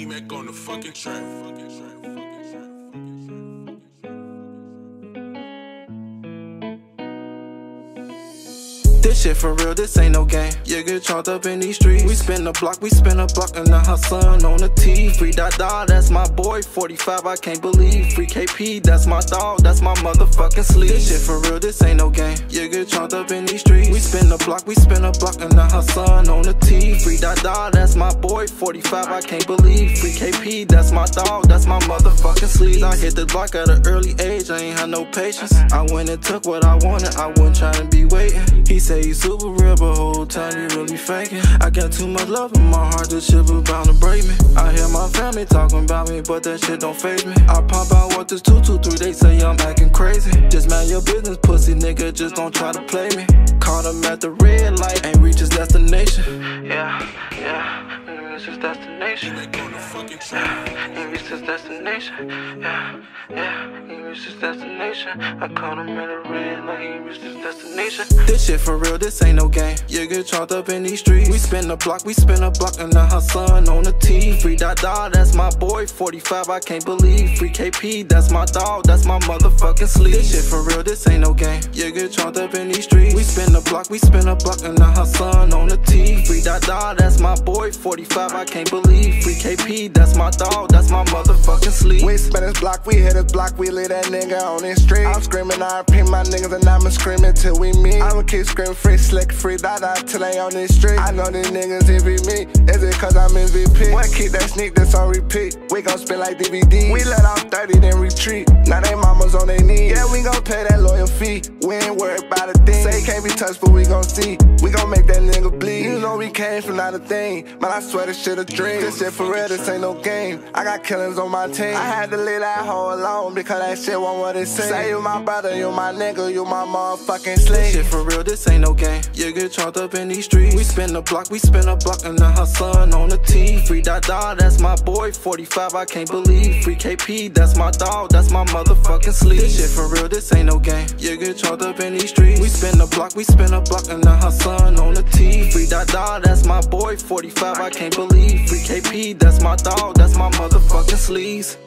D-Mac on the fucking track. This shit for real, this ain't no game. You get chalked up in these streets. We spin a block, and now her son on the T. Free Dada, that's my boy. 45, I can't believe. Free KP, that's my dog, that's my motherfucking sleeve. This shit for real, this ain't no game. You get chalked up in these streets. We spin a block, and now her son on the T. Free Dada, that's my boy. 45, I can't believe. Free KP, that's my dog, that's my motherfucking sleeve. I hit the block at an early age, I ain't had no patience. I went and took what I wanted, I wasn't trying to be waiting. He say he's super real, but whole time he really faking. I got too much love in my heart, this shit was bound to break me. I hear my family talking about me, but that shit don't faze me. I pop out what this 223, they say I'm acting crazy. Just mind your business, pussy nigga, just don't try to play me. Caught him at the red light, ain't reach his destination. Yeah, ain't reach his destination. Ain't reach his destination. Ain't reach his destination. I caught him at the red light, ain't reached his destination. This shit for real, this ain't no game. You get chalked up in these streets. We spin a block, and now her son on the T. Free Dada, that's my boy. 45, I can't believe. Free KP, that's my dog, that's my motherfucking sleeve. This shit for real, this ain't no game. You get chalked up in these streets. We spin a block, and now her son on the T. Free Dada, that's my boy. 45, I can't believe. Free KP, that's my dog, that's my motherfucking sleeve. We spin this block, we hit this block, we lit that nigga on this street. I'm screaming, I repeat my niggas, and I'ma screaming till we meet. I'ma keep screaming free slick, free Dada till they on this street. I know these niggas envy me, is it cause I'm MVP? Boy, keep that sneak this on repeat. We gon' spin like DVD. We let off 30 then retreat. Now they mamas on their knees. Yeah, we gon' pay that loyal fee. We ain't worried about a thing. Say it can't be touched, but we gon' see. We gon' make that nigga bleed. You know we came from not a thing. Man, I swear this shit a dream. This shit for real, this ain't no game. I got killings on my team. I had to leave that hoe alone because that shit wasn't what it seemed. Say you my brother, you my nigga, you my motherfucking slave. This shit for real, this ain't no game. You get chalked up in these streets. We spin a block, and now her son on the T. Free Dada, that's my boy. 45, I can't believe. Free KP, that's my dog, that's my motherfucking sleeve. This shit for real, this ain't no game. You get chalked up in these streets. We spin a block, and now her son on the T. Free Dada, that's my boy. 45, I can't believe. Free KP, that's my dog, that's my motherfucking sleeves.